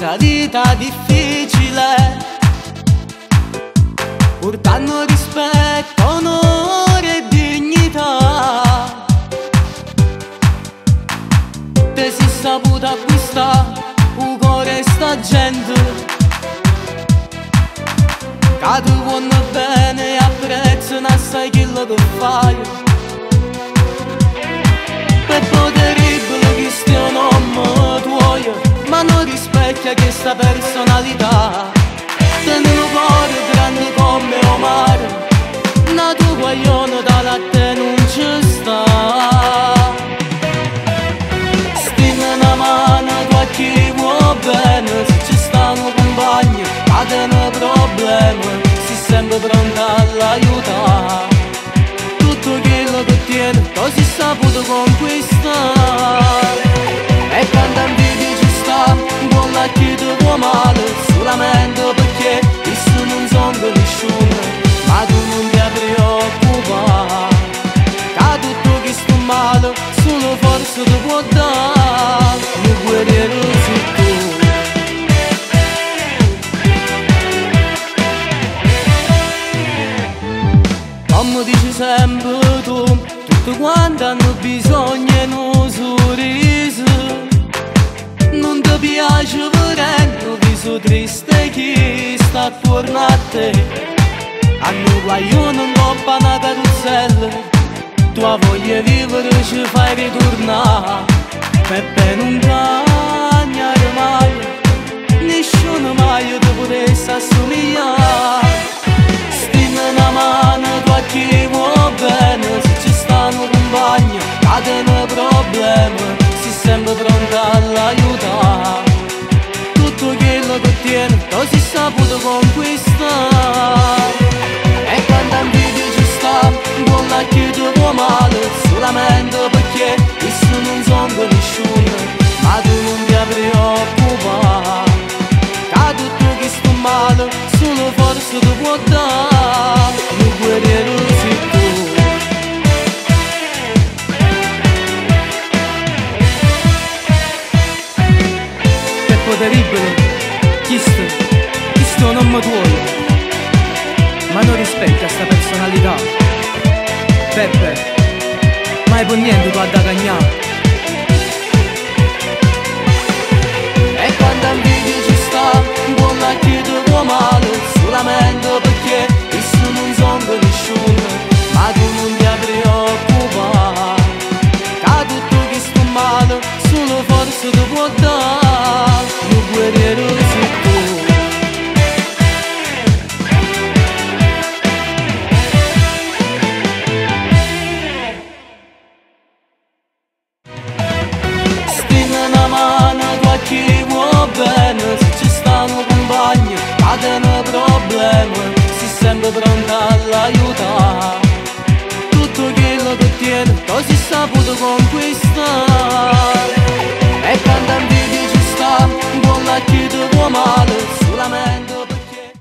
una vita difficile, portando rispetto, onore e dignità. Te si saputo acquistare un cuore sta gente che tu vuole bene e apprezzano assai quello che fai. Per poteribile che stia un uomo tuo, ma non rispecchia questa personalità. Tieni un cuore grande come un mare, una tua guaglione da latte non ci sta. Stima una mano a chi vuole bene, se ci stanno compagni, ma tene problemi, si sempre pronta all'aiutare. Tutto quello che tiene, così saputo conquistare. E quando invidia ci sta, buon a chi ti vuole male, solamente perché io non sono nessuno, ma tu non ti preoccupare. Che tutto che sto male, solo forse ti può dare, un guerriero sei tu. Come dici sempre tu, tutti quanti hanno bisogno di un sorriso. Non ti piace vedere un viso triste chi sta attorno a te. Hanno guaglione in coppa una carozzella, tua voglia di vivere ci fai ritornare. Peppe non cagnare mai, nessuno mai ti potesse assomigliare. Stima una mano a chi vuole bene, se ci stanno compagni, che tene problemi, si sempre pronta all'aiutare. Tutto quello che tiene, così saputo conquistare. E quando invidia ci sta, buon a chi ti vuole male, solamente perché io non sono nessuno, ma tu non ti preoccupare. Che tutto che sto male, solo forse ti può dare, un guerriero sei tu. Terribile, questo non mi duole, ma non rispecchia sta personalità. Peppe, mai per niente tu ha da cagnare. E quando invidia ci sta, buon a chi ti vuole male, solamente perché io non sono nessuno, ma tu non ti preoccupare. Che tutto che sto male, solo forse ti può dare, un guerriero sei tu. Stima una mano a chi vuole bene, se ci stanno compagni, che tene problemi, si sempre pronto